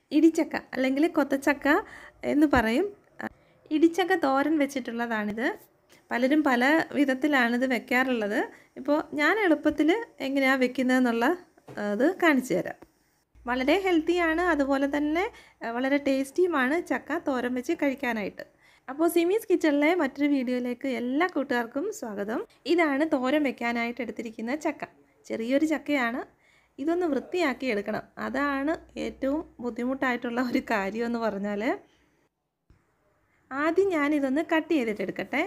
ഇടിച്ചക്ക അല്ലെങ്കിൽ കൊത്തച്ചക്ക എന്ന് പറയും. ഇടിച്ചക്ക തോരൻ വെച്ചിട്ടുള്ളതാണിത്. പലരും പല വിധത്തിലാണിത് വെക്കാറുള്ളത്. ഇപ്പോൾ ഞാൻ എളുപ്പത്തിൽ എങ്ങനെയാണ് വെക്കുന്നതെന്നുള്ള ഇത് കാണിച്ചു തരാം. വളരെ ഹെൽത്തിയാണ്, അതുപോലെ തന്നെ വളരെ ടേസ്റ്റിയുമാണ് ചക്ക തോരൻ വെച്ച് കഴിക്കാനായിട്ട്. അപ്പോൾ സിമീസ് കിച്ചണിലെ മറ്റൊരു വീഡിയോയിലേക്ക് എല്ലാ കൂട്ടുകാർക്കും സ്വാഗതം. ഇതാണ് തോരൻ വെക്കാനായിട്ട് എടുത്തിരിക്കുന്ന ചക്ക. ചെറിയൊരു ചക്കയാണ്. ഇതൊന്ന് വൃത്തിയാക്കി എടുക്കണം, അതാണ് ഏറ്റവും ബുദ്ധിമുട്ടായിട്ടുള്ള ഒരു കാര്യം എന്ന് പറഞ്ഞാൽ. ആദ്യം ഞാനിതൊന്ന് കട്ട് ചെയ്തിട്ടെടുക്കട്ടെ.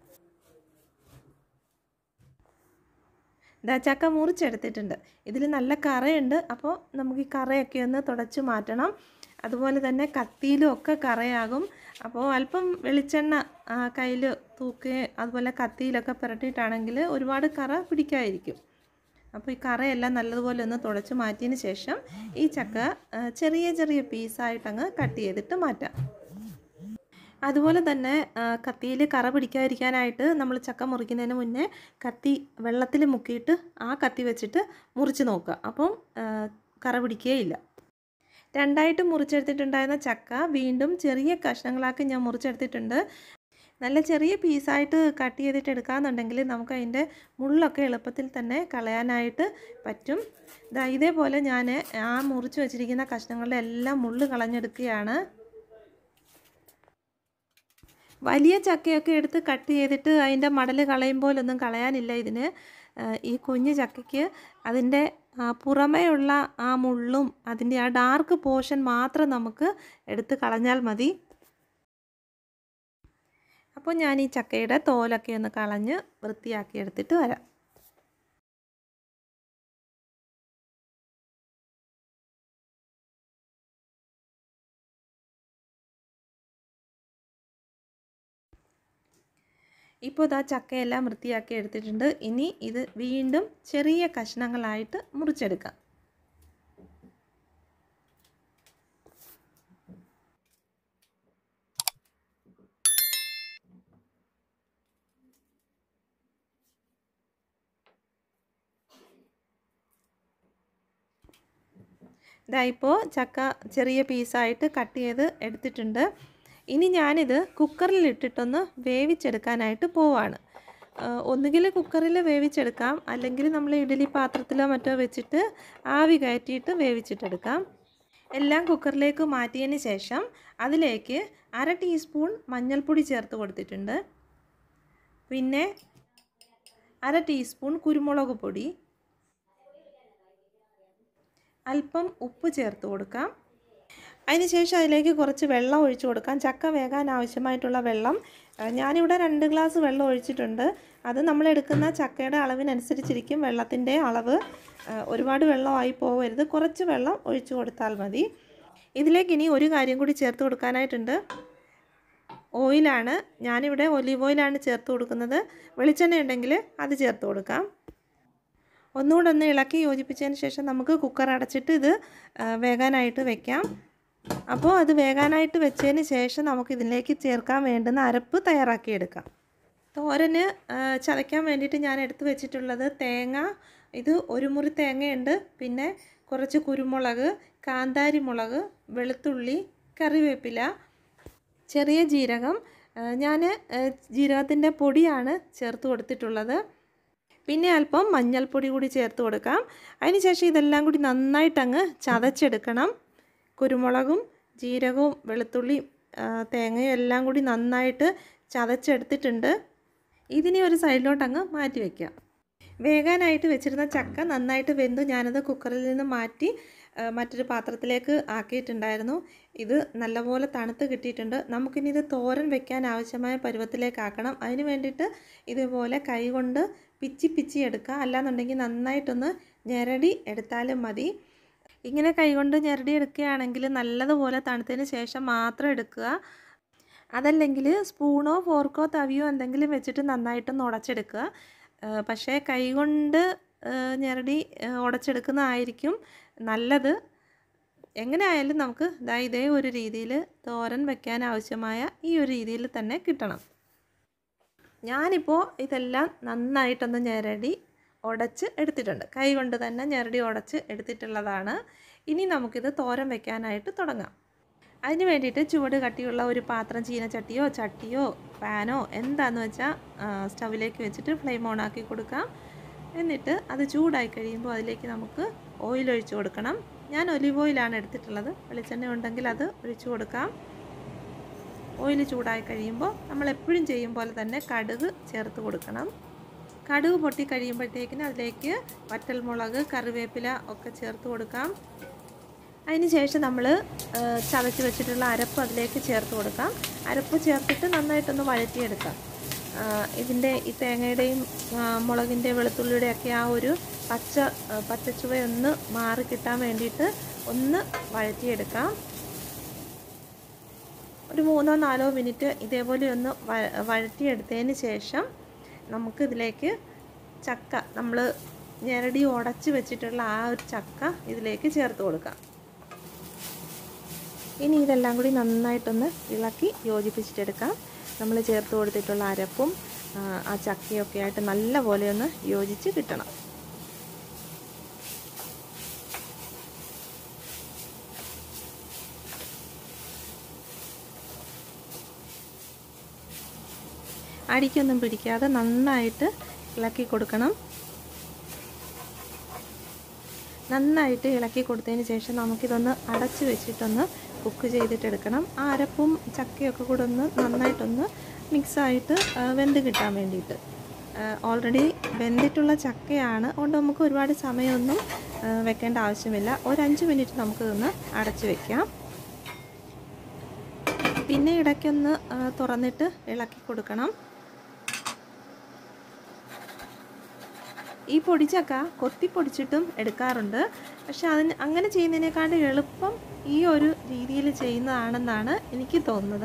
ഇതാ ചക്ക മുറിച്ചെടുത്തിട്ടുണ്ട്. ഇതിൽ നല്ല കറയുണ്ട്, അപ്പോൾ നമുക്ക് ഈ കറയൊക്കെ ഒന്ന് തുടച്ച് മാറ്റണം. അതുപോലെ തന്നെ കത്തിയിലും ഒക്കെ കറയാകും. അപ്പോൾ അല്പം വെളിച്ചെണ്ണ കയ്യിൽ തൂക്കുകയും അതുപോലെ കത്തിയിലൊക്കെ പുരട്ടിയിട്ടാണെങ്കിൽ ഒരുപാട് കറ പിടിക്കാതിരിക്കും. അപ്പോൾ ഈ കറയെല്ലാം നല്ലതുപോലെ ഒന്ന് തുടച്ച് മാറ്റിയതിന് ശേഷം ഈ ചക്ക ചെറിയ ചെറിയ പീസായിട്ടങ്ങ് കട്ട് ചെയ്തിട്ട് മാറ്റാം. അതുപോലെ തന്നെ കത്തിയിൽ കറ പിടിക്കാതിരിക്കാനായിട്ട് നമ്മൾ ചക്ക മുറിക്കുന്നതിന് മുന്നേ കത്തി വെള്ളത്തിൽ മുക്കിയിട്ട് ആ കത്തി വെച്ചിട്ട് മുറിച്ച് നോക്കുക. അപ്പം കറ പിടിക്കുകയില്ല. രണ്ടായിട്ട് മുറിച്ചെടുത്തിട്ടുണ്ടായിരുന്ന ചക്ക വീണ്ടും ചെറിയ കഷ്ണങ്ങളാക്കി ഞാൻ മുറിച്ചെടുത്തിട്ടുണ്ട്. നല്ല ചെറിയ പീസായിട്ട് കട്ട് ചെയ്തിട്ട് എടുക്കാമെന്നുണ്ടെങ്കിൽ നമുക്ക് അതിൻ്റെ മുള്ളൊക്കെ എളുപ്പത്തിൽ തന്നെ കളയാനായിട്ട് പറ്റും. ഇതേപോലെ ഞാൻ ആ മുറിച്ച് വെച്ചിരിക്കുന്ന കഷ്ണങ്ങളുടെ എല്ലാം മുള്ള് കളഞ്ഞെടുക്കുകയാണ്. വലിയ ചക്കയൊക്കെ എടുത്ത് കട്ട് ചെയ്തിട്ട് അതിൻ്റെ മടൽ കളയുമ്പോഴൊന്നും കളയാനില്ല ഇതിന്. ഈ കുഞ്ഞു ചക്കയ്ക്ക് അതിൻ്റെ പുറമേയുള്ള ആ മുള്ളും അതിൻ്റെ ആ ഡാർക്ക് പോർഷൻ മാത്രം നമുക്ക് എടുത്ത് കളഞ്ഞാൽ മതി. അപ്പോൾ ഞാൻ ഈ ചക്കയുടെ തോലൊക്കെ ഒന്ന് കളഞ്ഞ് വൃത്തിയാക്കി എടുത്തിട്ട് വരാം. ഇപ്പോൾ ഇതാ ചക്കയെല്ലാം വൃത്തിയാക്കി എടുത്തിട്ടുണ്ട്. ഇനി ഇത് വീണ്ടും ചെറിയ കഷ്ണങ്ങളായിട്ട് മുറിച്ചെടുക്കാം. ഇപ്പോൾ ചക്ക ചെറിയ പീസായിട്ട് കട്ട് ചെയ്ത് എടുത്തിട്ടുണ്ട്. ഇനി ഞാനിത് കുക്കറിൽ ഇട്ടിട്ടൊന്ന് വേവിച്ചെടുക്കാനായിട്ട് പോവാണ്. ഒന്നുകിൽ കുക്കറിൽ വേവിച്ചെടുക്കാം, അല്ലെങ്കിൽ നമ്മൾ ഇഡ്ഡലി പാത്രത്തിലോ മറ്റോ വെച്ചിട്ട് ആവി കയറ്റിയിട്ട് വേവിച്ചിട്ടെടുക്കാം. എല്ലാം കുക്കറിലേക്ക് മാറ്റിയതിന് ശേഷം അതിലേക്ക് 1/2 ടീസ്പൂൺ മഞ്ഞൾപ്പൊടി ചേർത്ത് കൊടുത്തിട്ടുണ്ട്. പിന്നെ 1/2 ടീസ്പൂൺ കുരുമുളക് പൊടി, അല്പം ഉപ്പ് ചേർത്ത് കൊടുക്കാം. അതിനുശേഷം അതിലേക്ക് കുറച്ച് വെള്ളം ഒഴിച്ചു കൊടുക്കാം. ചക്ക വേകാൻ ആവശ്യമായിട്ടുള്ള വെള്ളം ഞാനിവിടെ 2 ഗ്ലാസ് വെള്ളം ഒഴിച്ചിട്ടുണ്ട്. അത് നമ്മളെടുക്കുന്ന ചക്കയുടെ അളവിനനുസരിച്ചിരിക്കും വെള്ളത്തിൻ്റെ അളവ്. ഒരുപാട് വെള്ളമായി പോകരുത്, കുറച്ച് വെള്ളം ഒഴിച്ചു കൊടുത്താൽ മതി. ഇതിലേക്ക് ഇനി ഒരു കാര്യം കൂടി ചേർത്ത് കൊടുക്കാനായിട്ടുണ്ട്. ഓയിലാണ്. ഞാനിവിടെ ഒലീവ് ഓയിലാണ് ചേർത്ത് കൊടുക്കുന്നത്. വെളിച്ചെണ്ണ ഉണ്ടെങ്കിൽ അത് ചേർത്ത് കൊടുക്കാം. ഒന്നുകൂടെ ഒന്ന് ഇളക്കി യോജിപ്പിച്ചതിന് ശേഷം നമുക്ക് കുക്കർ അടച്ചിട്ട് ഇത് വേകാനായിട്ട് വെക്കാം. അപ്പോൾ അത് വേകാനായിട്ട് വെച്ചതിന് ശേഷം നമുക്ക് ഇതിലേക്ക് ചേർക്കാൻ വേണ്ടുന്ന അരപ്പ് തയ്യാറാക്കിയെടുക്കാം. തോരന് ചതയ്ക്കാൻ വേണ്ടിയിട്ട് ഞാൻ എടുത്ത് വെച്ചിട്ടുള്ളത് തേങ്ങ, ഇത് 1 മുറി തേങ്ങയുണ്ട്. പിന്നെ കുറച്ച് കുരുമുളക്, കാന്താരി മുളക്, വെളുത്തുള്ളി, കറിവേപ്പില, ചെറിയ ജീരകം. ഞാൻ ജീരകത്തിൻ്റെ പൊടിയാണ് ചേർത്ത് കൊടുത്തിട്ടുള്ളത്. പിന്നെ അല്പം മഞ്ഞൾപ്പൊടി കൂടി ചേർത്ത് കൊടുക്കാം. അതിനുശേഷം ഇതെല്ലാം കൂടി നന്നായിട്ടങ്ങ് ചതച്ചെടുക്കണം. കുരുമുളകും ജീരകവും വെളുത്തുള്ളിയും തേങ്ങയും എല്ലാം കൂടി നന്നായിട്ട് ചതച്ചെടുത്തിട്ടുണ്ട്. ഇതിനെ ഒരു സൈഡിലോട്ടങ്ങ് മാറ്റി വയ്ക്കാം. വേകാനായിട്ട് വെച്ചിരുന്ന ചക്ക നന്നായിട്ട് വെന്തു. ഞാനത് കുക്കറിൽ നിന്ന് മാറ്റി മറ്റൊരു പാത്രത്തിലേക്ക് ആക്കിയിട്ടുണ്ടായിരുന്നു. ഇത് നല്ലപോലെ തണുത്ത് കിട്ടിയിട്ടുണ്ട്. നമുക്കിനി ഇത് തോരൻ വെക്കാൻ ആവശ്യമായ പരുവത്തിലേക്ക് ആക്കണം. അതിന് വേണ്ടിയിട്ട് ഇതുപോലെ കൈ കൊണ്ട് പിച്ചി എടുക്കുക. അല്ലാന്നുണ്ടെങ്കിൽ നന്നായിട്ടൊന്ന് ഞെരടി എടുത്താലും മതി. ഇങ്ങനെ കൈകൊണ്ട് ഞെരടി എടുക്കുകയാണെങ്കിൽ നല്ലതുപോലെ തണുത്തതിന് ശേഷം മാത്രം എടുക്കുക. അതല്ലെങ്കിൽ സ്പൂണോ ഫോർക്കോ തവിയോ എന്തെങ്കിലും വെച്ചിട്ട് നന്നായിട്ടൊന്ന് ഉടച്ചെടുക്കുക. പക്ഷേ കൈകൊണ്ട് ഞെരടി ഉടച്ചെടുക്കുന്നതായിരിക്കും നല്ലത്. എങ്ങനെ ആയാലും നമുക്ക് ഇതേ ഒരു രീതിയിൽ തോരൻ വെക്കാൻ ആവശ്യമായ ഈ ഒരു രീതിയിൽ തന്നെ കിട്ടണം. ഞാനിപ്പോൾ ഇതെല്ലാം നന്നായിട്ടൊന്ന് ഞെരടി ഉടച്ച് എടുത്തിട്ടുണ്ട്. കൈ കൊണ്ട് തന്നെ ഞെരടി ഉടച്ച് എടുത്തിട്ടുള്ളതാണ്. ഇനി നമുക്കിത് തോരൻ വെക്കാനായിട്ട് തുടങ്ങാം. അതിന് വേണ്ടിയിട്ട് ചുവട് കട്ടിയുള്ള ഒരു പാത്രം, ചീനച്ചട്ടിയോ ചട്ടിയോ പാനോ എന്താണെന്ന് വെച്ചാൽ സ്റ്റവിലേക്ക് വെച്ചിട്ട് ഫ്ലെയിം ഓൺ ആക്കി കൊടുക്കാം. എന്നിട്ട് അത് ചൂടായി കഴിയുമ്പോൾ അതിലേക്ക് നമുക്ക് ഓയിൽ ഒഴിച്ച് കൊടുക്കണം. ഞാൻ ഒലിവ് ഓയിലാണ് എടുത്തിട്ടുള്ളത്. വെളിച്ചെണ്ണ ഉണ്ടെങ്കിൽ അത് ഒഴിച്ചു കൊടുക്കാം. ഓയിൽ ചൂടായി കഴിയുമ്പോൾ നമ്മൾ എപ്പോഴും ചെയ്യും പോലെ തന്നെ കടുക് ചേർത്ത് കൊടുക്കണം. കടുക് പൊട്ടി കഴിയുമ്പോഴത്തേക്കിന് അതിലേക്ക് വറ്റൽമുളക്, കറിവേപ്പില ഒക്കെ ചേർത്ത് കൊടുക്കാം. അതിന് ശേഷം നമ്മൾ ചതച്ച് വെച്ചിട്ടുള്ള അരപ്പ് അതിലേക്ക് ചേർത്ത് കൊടുക്കാം. അരപ്പ് ചേർത്തിട്ട് നന്നായിട്ടൊന്ന് വഴറ്റിയെടുക്കാം. ഇതിൻ്റെ ഈ തേങ്ങയുടെയും മുളകിൻ്റെ വെളുത്തുള്ളിയുടെയൊക്കെ ആ ഒരു പച്ചച്ചുവയൊന്ന് മാറി കിട്ടാൻ വേണ്ടിയിട്ട് ഒന്ന് വഴറ്റിയെടുക്കാം. ഒരു 3-4 മിനിറ്റ് ഇതേപോലെ ഒന്ന് വഴറ്റിയെടുത്തതിന് ശേഷം നമുക്കിതിലേക്ക് ചക്ക, നമ്മൾ ഞെരടി ഉടച്ച് വെച്ചിട്ടുള്ള ആ ഒരു ചക്ക ഇതിലേക്ക് ചേർത്ത് കൊടുക്കാം. ഇനി ഇതെല്ലാം കൂടി നന്നായിട്ടൊന്ന് ഇളക്കി യോജിപ്പിച്ചിട്ടെടുക്കാം. നമ്മൾ ചേർത്ത് കൊടുത്തിട്ടുള്ള അരപ്പും ആ ചക്കയൊക്കെ ആയിട്ട് നല്ല പോലെ ഒന്ന് യോജിച്ച് കിട്ടണം. അടിക്കൊന്നും പിടിക്കാതെ നന്നായിട്ട് ഇളക്കി കൊടുക്കണം. നന്നായിട്ട് ഇളക്കി കൊടുത്തതിന് ശേഷം നമുക്കിതൊന്ന് അടച്ച് വെച്ചിട്ടൊന്ന് കുക്ക് ചെയ്തിട്ടെടുക്കണം. ആ അരപ്പും ചക്കയൊക്കെ കൂടെ ഒന്ന് നന്നായിട്ടൊന്ന് മിക്സായിട്ട് വെന്ത് കിട്ടാൻ വേണ്ടിയിട്ട്. ഓൾറെഡി വെന്തിട്ടുള്ള ചക്കയാണ്, അതുകൊണ്ട് നമുക്ക് ഒരുപാട് സമയമൊന്നും വെക്കേണ്ട ആവശ്യമില്ല. ഒരു 5 മിനിറ്റ് നമുക്കിതൊന്ന് അടച്ച് വയ്ക്കാം. പിന്നെ ഇടയ്ക്കൊന്ന് തുറന്നിട്ട് ഇളക്കി കൊടുക്കണം. ഈ പൊടിച്ചക്ക കൊത്തിപ്പൊടിച്ചിട്ടും എടുക്കാറുണ്ട്. പക്ഷെ അങ്ങനെ ചെയ്യുന്നതിനേക്കാളും എളുപ്പം ഈ ഒരു രീതിയിൽ ചെയ്യുന്നതാണെന്നാണ് എനിക്ക് തോന്നുന്നത്.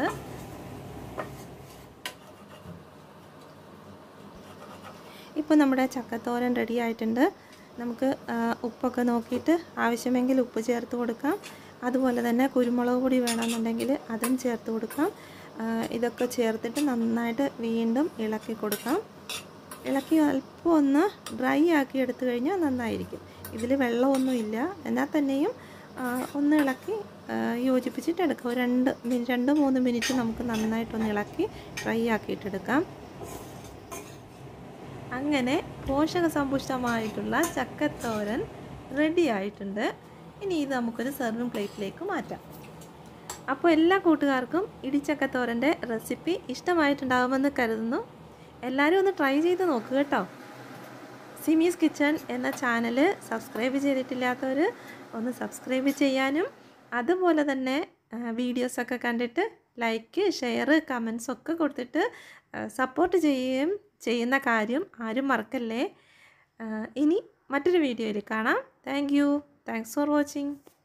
ഇപ്പോൾ നമ്മുടെ ചക്കത്തോരൻ റെഡി ആയിട്ടുണ്ട്. നമുക്ക് ഉപ്പൊക്കെ നോക്കിയിട്ട് ആവശ്യമെങ്കിൽ ഉപ്പ് ചേർത്ത് കൊടുക്കാം. അതുപോലെ തന്നെ കുരുമുളക് പൊടി വേണമെന്നുണ്ടെങ്കിൽ അതും ചേർത്ത് കൊടുക്കാം. ഇതൊക്കെ ചേർത്തിട്ട് നന്നായിട്ട് വീണ്ടും ഇളക്കി കൊടുക്കാം. ഇളക്കി അല്പം ഒന്ന് ഡ്രൈ ആക്കി എടുത്തു കഴിഞ്ഞാൽ നന്നായിരിക്കും. ഇതിൽ വെള്ളമൊന്നുമില്ല, എന്നാൽ തന്നെയും ഒന്ന് ഇളക്കി യോജിപ്പിച്ചിട്ടെടുക്കാം. ഒരു 2-3 മിനിറ്റ് നമുക്ക് നന്നായിട്ടൊന്ന് ഇളക്കി ഡ്രൈ ആക്കിയിട്ടെടുക്കാം. അങ്ങനെ പോഷകസമ്പുഷ്ടമായിട്ടുള്ള ചക്കത്തോരൻ റെഡി ആയിട്ടുണ്ട്. ഇനി ഇത് നമുക്കൊരു സെർവിങ് പ്ലേറ്റിലേക്ക് മാറ്റാം. അപ്പോൾ എല്ലാ കൂട്ടുകാർക്കും ഇടിച്ചക്കത്തോരൻ്റെ റെസിപ്പി ഇഷ്ടമായിട്ടുണ്ടാകുമെന്ന് കരുതുന്നു. എല്ലാവരും ഒന്ന് ട്രൈ ചെയ്ത് നോക്കുക കേട്ടോ. സിമീസ് കിച്ചൺ എന്ന ചാനൽ സബ്സ്ക്രൈബ് ചെയ്തിട്ടില്ലാത്തവർ ഒന്ന് സബ്സ്ക്രൈബ് ചെയ്യാനും, അതുപോലെ തന്നെ വീഡിയോസൊക്കെ കണ്ടിട്ട് ലൈക്ക്, ഷെയർ, കമൻസ് ഒക്കെ കൊടുത്തിട്ട് സപ്പോർട്ട് ചെയ്യുകയും ചെയ്യുന്ന കാര്യം ആരും മറക്കല്ലേ. ഇനി മറ്റൊരു വീഡിയോയിൽ കാണാം. Thanks for watching.